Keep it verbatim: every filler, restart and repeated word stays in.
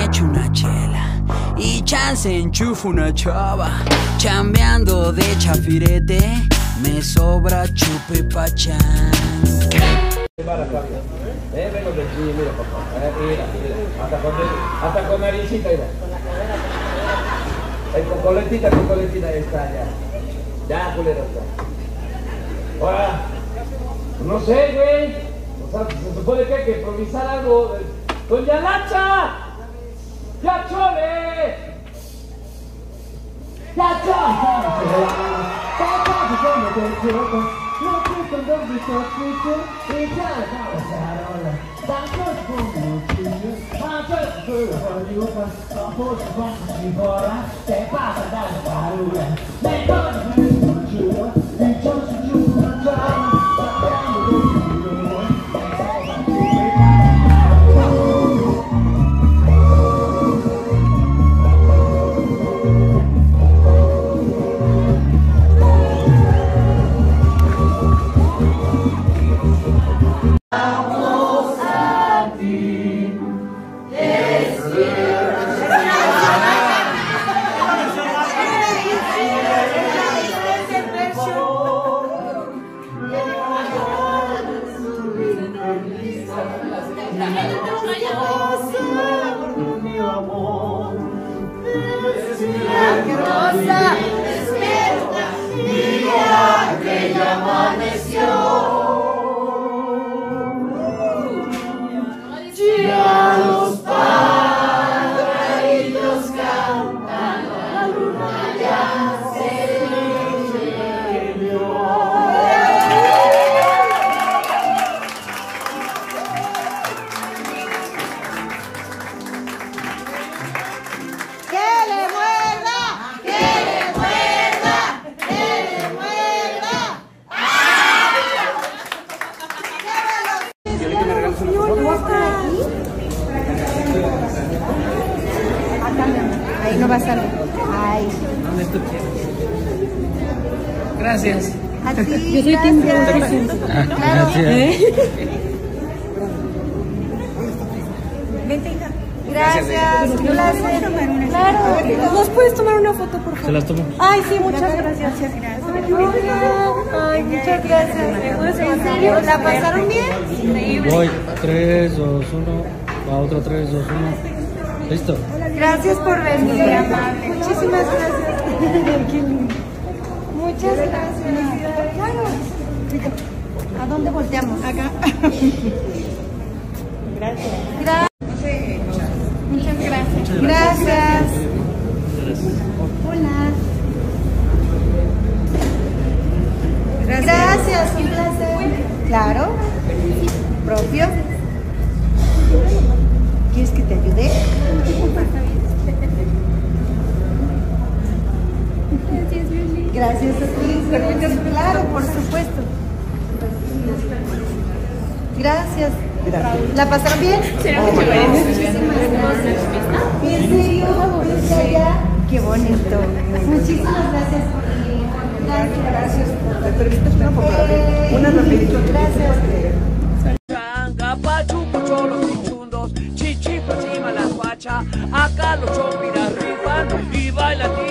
echo una chela y chance enchufo una chava. Chambeando de chafirete, me sobra chupe pachán. Eh, vengo de aquí, mira papá, eh, mira, mira, hasta con, hasta con naricita, mira. Eh, con coletita, con coletita, ahí está, ya. Ya, culero, está. Ahora, no sé, güey, o sea, se supone que hay que improvisar algo. ¡Doña Lacha! ¡Ya chole! ¡Ya chole! No fui con dos bichos fritos y ya estamos a la hora. Tantos como chillos, antes de la yuca, bajo su baja y bola, te pasa a dar parura. Me doy un chulo, y yo soy chulo, trama, sabiendo de chulo, Rosa, despierta, mira que ya amaneció. Ya los pajaritos cantan, la luna ya se metió. Ahí no va a salir. Ay. donde tú quieras. Gracias. A ti, yo soy gracias. Claro. ¿Eh? Vente, hija. Gracias, un placer. Claro. ¿Nos puedes tomar una foto, por favor? Se las tomo. Ay, sí, muchas gracias. Muchas gracias. Ay, muchas gracias. ¿En serio? ¿La pasaron bien? Increíble. Voy, tres, dos, uno. Va otro, tres, dos, uno. Listo. Gracias por venir, muy amable. Muchísimas gracias. Muchas gracias. Claro. ¿A dónde volteamos? Acá. Gracias. Gracias. Muchas gracias. Gracias. Hola. Gracias, un placer. Claro. Propio. ¿Quieres que te ayude? Gracias a ti. Claro, por supuesto. Gracias. ¿La pasaron bien? Sí, oh, muchas gracias. Muchísimas gracias. ¿En serio? ¿Desde allá? Qué bonito. Muchísimas gracias por venir. Gracias. ¿Me permites una fotografía? Una rapidito. Gracias. Chichi, encima la guacha, acá los chompiras rifan y bailan.